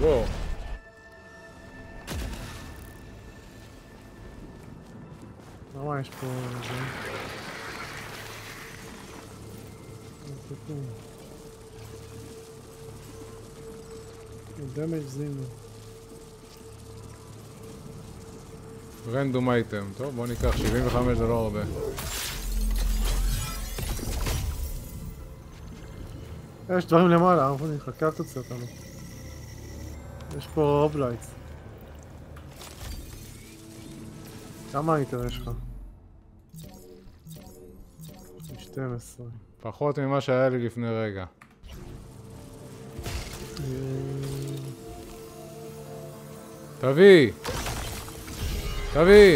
וואו. למה יש פה... דמג' זינו. רנדום אייטם. טוב, בוא ניקח 75, זה לא הרבה. יש דברים למעלה, אנחנו נחכה אל תוצא אותנו. יש פה רובלייטס. כמה איתר יש לך? 12. פחות ממה שהיה לי לפני רגע. תביא! תביא!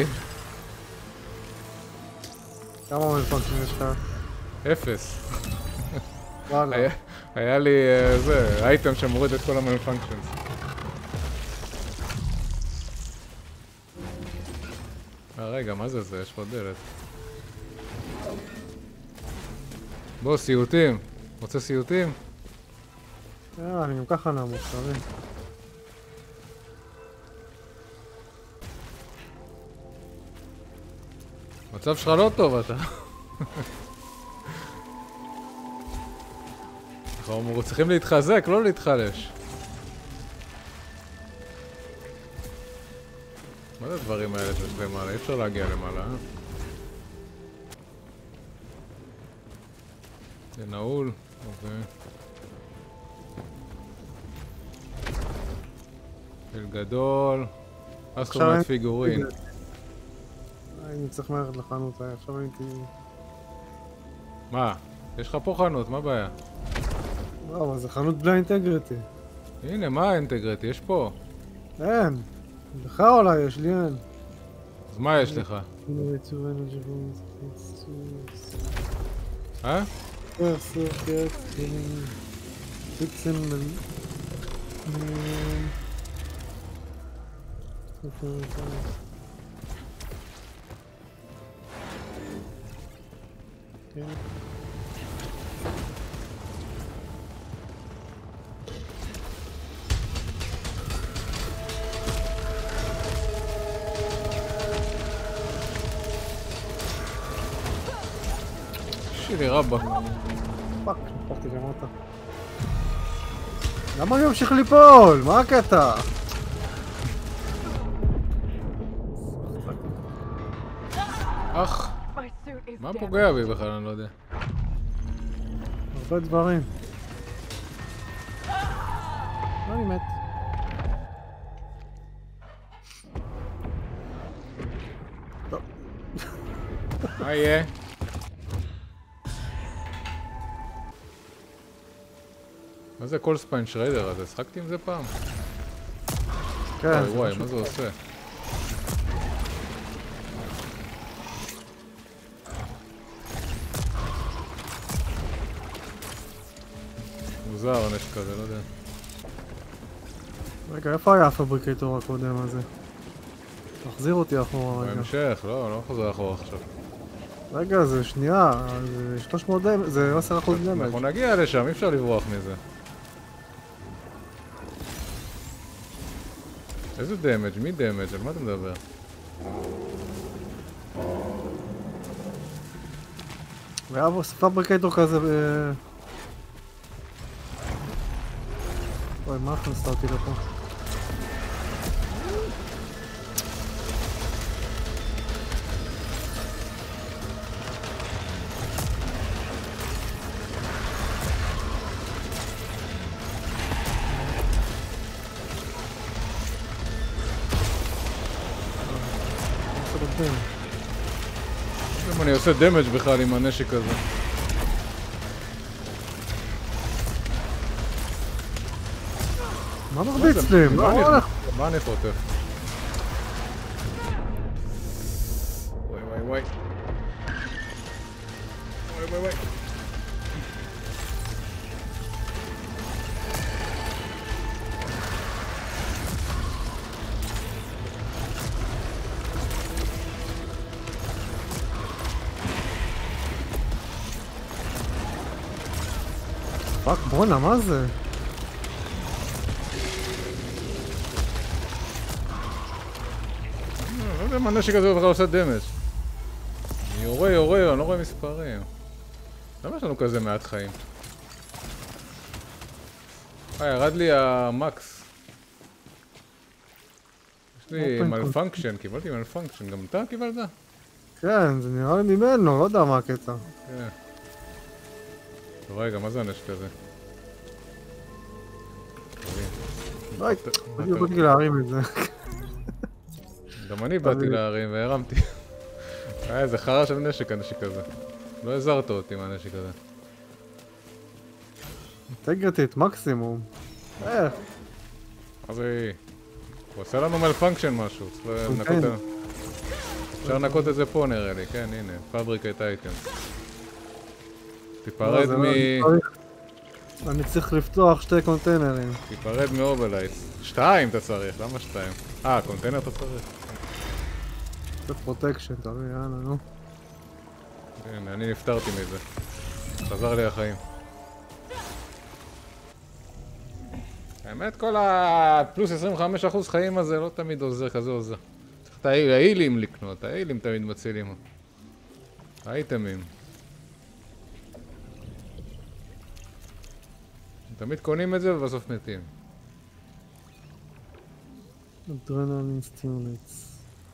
כמה מלפונקשים יש לך? 0. וואלה. היה לי זה, אייטם שמוריד את כל המלפונקשנס. רגע, מה זה זה? יש פה דלת. בוא, סיוטים. רוצה סיוטים? אני גם ככה נמוך, תבין. מצב שלך לא טוב אתה. אנחנו צריכים להתחזק, לא להתחלש. מה זה הדברים האלה שיש למעלה? אי אפשר להגיע למעלה, אה? זה נעול, אוקיי. של גדול. אז חנות פיגורין. אני צריך ללכת לחנות, עכשיו הייתי... מה? יש לך פה חנות, מה הבעיה? לא, אבל זה חנות בלי אינטגריטי. הנה, מה האינטגריטי? יש פה. אין. לך אולי יש לי אין. אז מה יש לך? אה? שלי רבא. פאק, נפחתי למטה. למה אני ממשיך ליפול? מה הקטע? אך, מה פוגע בי בכלל? אני לא יודע. הרבה דברים. אני מת. טוב. מה יהיה? מה זה כל ספיין שריידר הזה? שחקתי עם זה פעם? כן. וואי, מה זה עושה? מוזר הנשק כזה, לא יודע. רגע, איפה היה הפבריקטור הקודם הזה? תחזיר אותי אחורה רגע. בהמשך, לא חוזר אחורה עכשיו. רגע, זה שנייה, זה 300 דמג', זה 10% דמג'. אנחנו נגיע לשם, אי אפשר לברוח מזה. איזה דמג'? מי דמג'? על מה אתה מדבר? והיה פבריקטור כזה אוי, מה הכנסת אותי לפה? אם אני עושה דמג' בכלל עם הנשק הזה. מה מרביץ לי? מה אני חוטף? וואי. פאק, בונה, מה זה? איזה הנשק הזה בכלל עושה דמג'. אני יורה, אני לא רואה מספרים. למה יש לנו כזה מעט חיים? ירד לי המקס. יש לי מלפונקשן, קיבלתי מלפונקשן, גם אתה קיבלת? כן, זה נראה לי ממנו, לא יודע מה הקטע. כן. רגע, מה זה הנשק הזה? די, בדיוק באתי להרים את זה. גם אני באתי להרים והרמתי. איזה חרא של נשק הנשק הזה. לא הזרת אותי מהנשק הזה. אינטגריטית, מקסימום. איך? אז הוא עושה לנו מלפונקשן משהו, צריך לנקות את זה. אפשר לנקות את זה פה נראה לי, כן, הנה, פאבריקט אייטם. תיפרד אני צריך לפתוח 2 קונטיינרים. תיפרד מאובלייטס. 2 אתה צריך, למה 2? קונטיינר אתה צריך. זה פרוטקשן, תראי, יאללה, נו. הנה, אני נפטרתי מזה. חזר לי החיים. האמת, כל הפלוס 25% חיים הזה לא תמיד עוזר, כזה עוזר. צריך את האילים לקנות, האילים תמיד מצילים. האייטמים. תמיד קונים את זה ובסוף מתים. אדרנלין סטימולטס.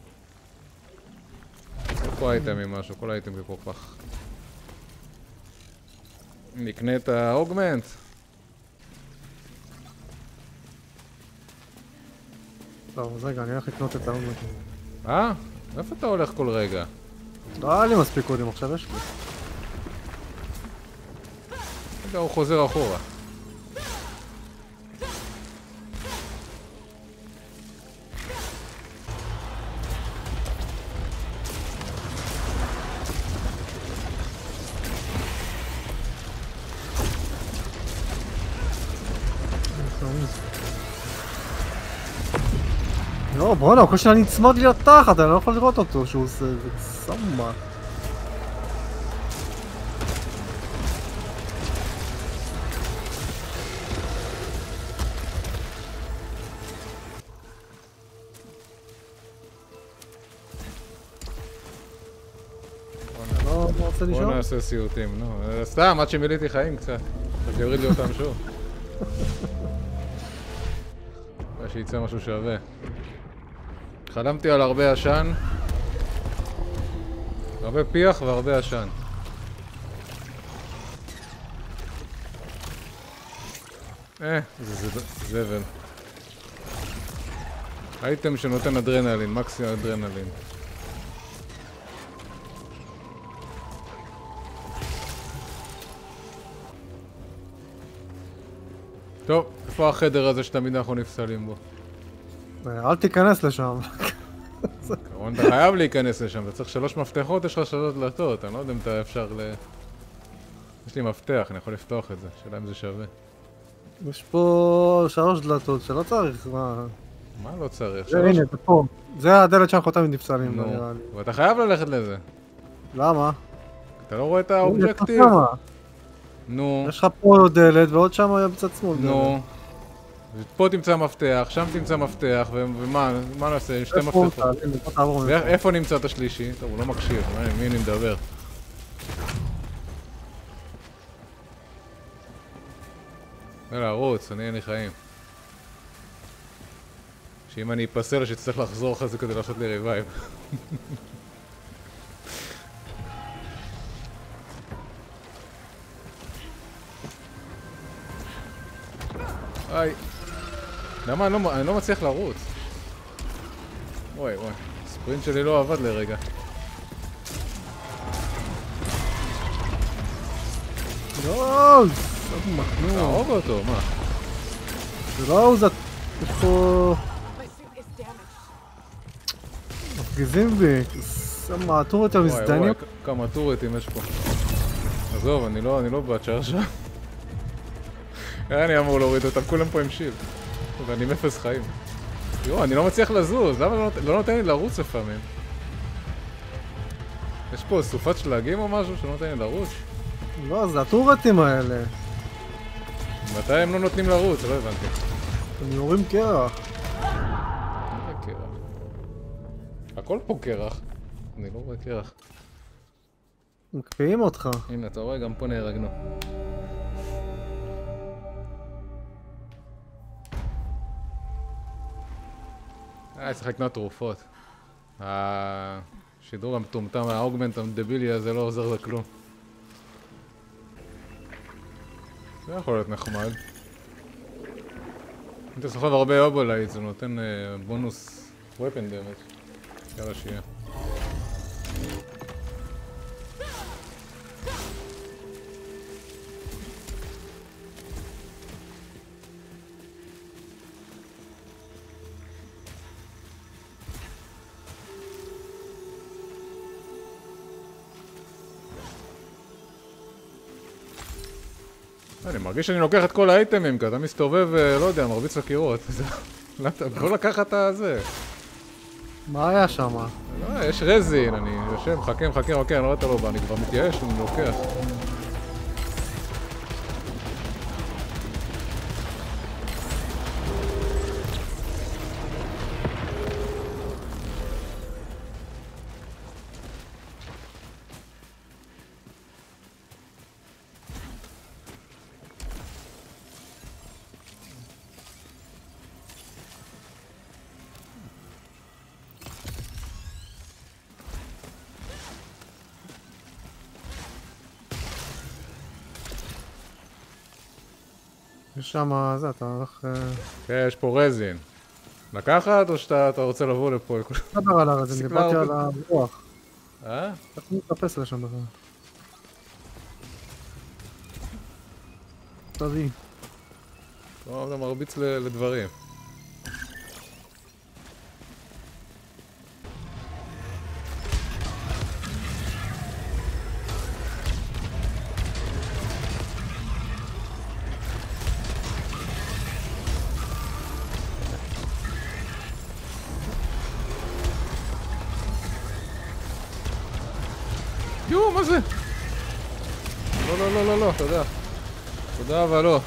פה האייטמים משהו, כל האייטמים פה פח. נקנה את האוגמנט. טוב, אז רגע, אני הולך לקנות את האוגמנט. איפה אתה הולך כל רגע? לא היה לי מספיק קודם, עכשיו יש לי. רגע, הוא חוזר אחורה. לא, בוא'נה, הוא קושר נצמד לי לתחת, אני לא יכול לראות אותו שהוא עושה את זה, סמה. לא רוצה לישון? בוא נעשה סיוטים, נו. סתם, עד שמילאתי חיים קצת. אז יוריד לי אותם שוב. שיצא משהו שווה. חלמתי על הרבה עשן. הרבה פיח והרבה עשן. זה זבל. אייטם שנותן אדרנלין, מקסימום אדרנלין. טוב, איפה החדר הזה שתמיד אנחנו נפסלים בו? אל תיכנס לשם. כמובן אתה חייב להיכנס לשם, אתה צריך 3 מפתחות, יש לך 3 דלתות, אני לא יודע אם אתה אפשר יש לי מפתח, אני יכול לפתוח את זה, שאלה אם זה שווה. יש פה 3 דלתות שלא צריך, מה? מה לא צריך? הנה, זה פה. זה הדלת שאנחנו תמיד נפסלים, נו, נראה לי. ואתה חייב ללכת לזה. למה? אתה לא רואה את האובג'קטיב? נו. יש לך פה דלת ועוד שם היה בצד שמאל דלת. נו. פה תמצא מפתח, שם תמצא מפתח, ומה נעשה עם 2 מפתחות? איפה נמצא את השלישי? טוב, הוא לא מקשיב, מי אני מדבר? יאללה, רוץ, אני אין לי חיים. שאם אני אפסל שתצטרך לחזור אחרי זה כדי לעשות לי ריבייב. היי. למה אני לא מצליח לרוץ? וואי, הספרינט שלי לא עבד לרגע. לא, תהרוג אותו, מה? זה לא, זה... יש פה... מפגיזים בי, שמה, הטורט המזדיינים. וואי, כמה טורטים יש פה. עזוב, אני לא בצ'אר שם. אני אמור להוריד אותם, כולם פה עם שיל. ואני עם 0 חיים. יואו, אני לא מצליח לזוז, למה לא נותן לי לרוץ לפעמים? יש פה סופת שלגים או משהו שלא נותן לי לרוץ? לא, זה הטורטים האלה. מתי הם לא נותנים לרוץ? לא הבנתי. הם יורים קרח. איזה קרח? הכל פה קרח. אני לא רואה קרח. מקפיאים אותך. הנה, אתה רואה? גם פה נהרגנו. צריך לקנות תרופות. השידור המטומטם, האוגמנט הדבילי הזה לא עוזר לכלום. זה יכול להיות נחמד. אם אתה סוחב הרבה אובולייט, זה נותן בונוס weapon damage. יאללה שיהיה. אני מרגיש שאני לוקח את כל האייטמים, כי אתה מסתובב, לא יודע, מרביץ לקירות. בוא לקחת את הזה. מה היה שם? לא, יש רזין, אני יושב, מחכה, אני לא רואה את הלובה, אני כבר מתייאש, אני לוקח. יש שם, זה, אתה הולך... כן, יש פה רזין. לקחת או שאתה רוצה לבוא לפה? לא דבר על הרזין, דיברתי על הרוח. אה? איך הוא מתאפס לשם בכלל? תביא. טוב, אתה מרביץ לדברים. יואו, מה זה? לא, תודה. תודה, אבל לא.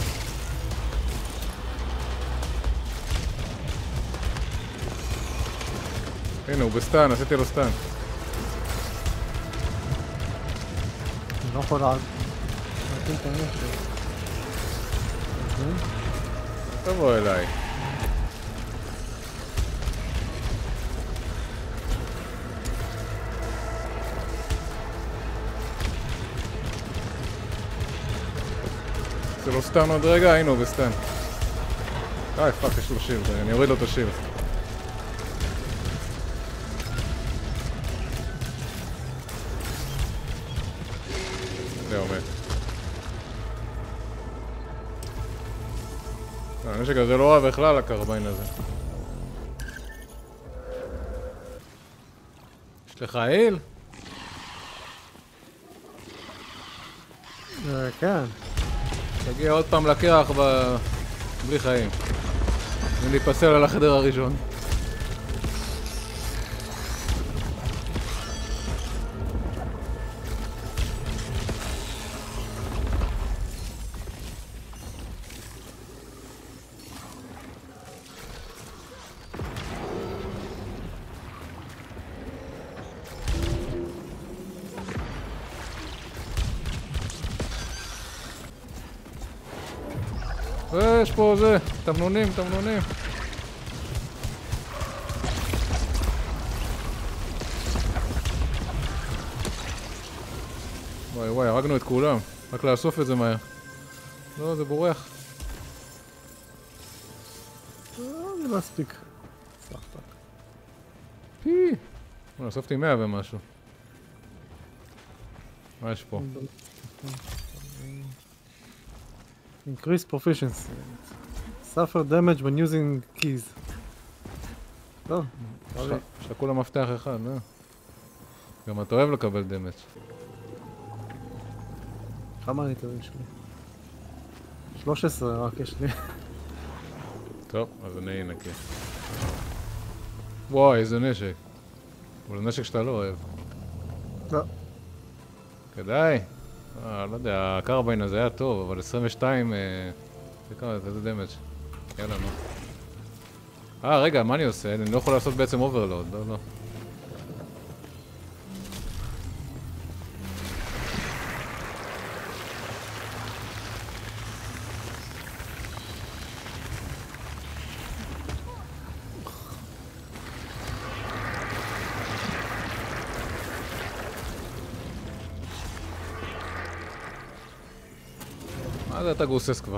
הנה, הוא בסטן, עשיתי לו סטן. אני לא יכול להגיד את הנשק. תבוא אליי. זה לא סטן עוד רגע? הנה הוא בסטן. פאק, יש לו שילד, אני אוריד לו את השילד. זה עומד. הנשק הזה לא רע בכלל, הקרביין הזה. יש לך היל? כן. תגיע עוד פעם לקרח בלי חיים. ולהיפסל על החדר הראשון. יש פה זה, תמנונים. וואי, הרגנו את כולם. רק לאסוף את זה מהר. לא, זה בורח. זה לא מספיק. פי! אספתי 100 ומשהו. מה יש פה? Increase proficiency. Suffer damage when using keys. טוב, יש לה כולה מפתח אחד, לא? גם אתה אוהב לקבל דמג'. כמה ניטרים שלי? 13 רק יש לי. טוב, אז אני אנקה. וואי, איזה נשק. אבל זה נשק שאתה לא אוהב. לא. כדאי. לא יודע, הקרביין הזה היה טוב, אבל 22... זה כמה, זה דמג'. יאללה, נו. רגע, מה אני עושה? אני לא יכול לעשות בעצם אוברלוד, לא. זה אתה גוסס כבר.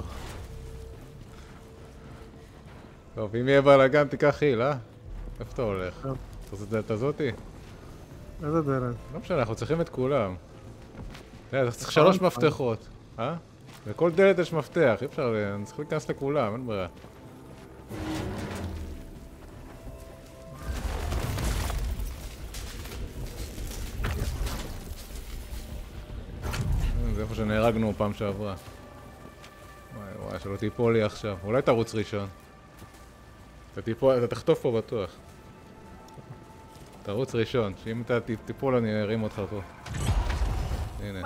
טוב, אם יהיה בלאגן תיקח היל, אה? איפה אתה הולך? טוב. אתה רוצה דלת הזאתי? איזה דלת? לא משנה, אנחנו צריכים את כולם. אתה צריך 3 מפתחות, אה? לכל דלת יש מפתח, אי אפשר, אני צריך להיכנס לכולם, אין ברירה. זה איפה שנהרגנו פעם שעברה. וואי וואי, שלא תיפול לי עכשיו. אולי תרוץ ראשון. אתה תחטוף פה בטוח. תרוץ ראשון, שאם אתה תיפול אני ארים אותך פה. הנה.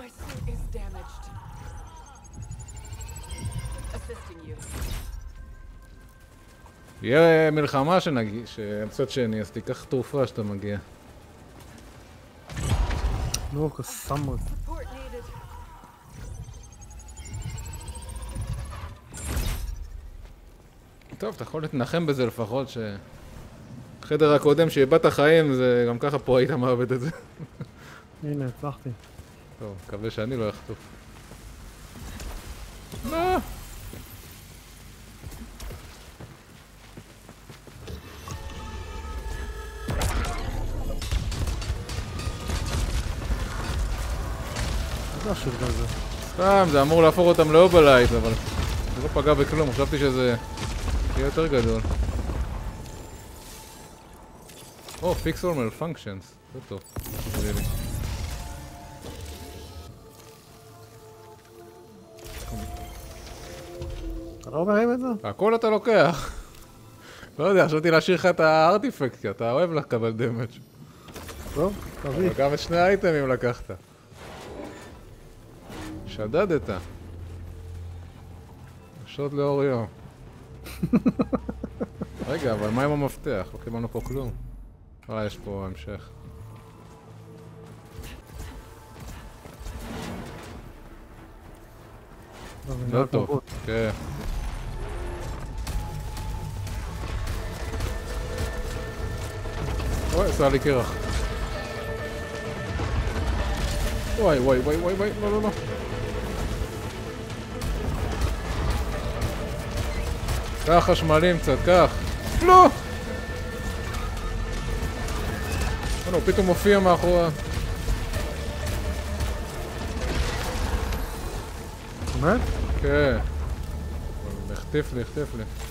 יהיה מלחמה מצד שני, אז תיקח תרופה שאתה מגיע. נו, קסמות. טוב, אתה יכול להתנחם בזה לפחות החדר הקודם שאיבדת חיים, זה גם ככה פה היית מאבד את זה. הנה, הצלחתי. טוב, מקווה שאני לא אחטוף. לא! זה השלטה הזה. סתם, זה אמור להפוך אותם לאובלייט, אבל זה לא פגע בכלום, חשבתי שזה יהיה יותר גדול. או, fix all malfunctions, זה טוב. תראי לי. אתה לא מרים את זה? הכל אתה לוקח. לא יודע, חשבתי להשאיר לך את הארטיפקט, כי אתה אוהב לקבל דמג'. טוב, תביא. אבל גם את 2 האייטמים לקחת. שדדת. שוד לאור יום. רגע, אבל מה עם המפתח? לא קיבלנו פה כלום. יש פה המשך. לא טוב. כן. אוי, עשה לי קרח. וואי וואי וואי וואי וואי, לא לא לא. קח חשמלים קצת, קח. לא! הוא פתאום מופיע מאחורה. באמת? כן. החטיף לי, החטיף לי.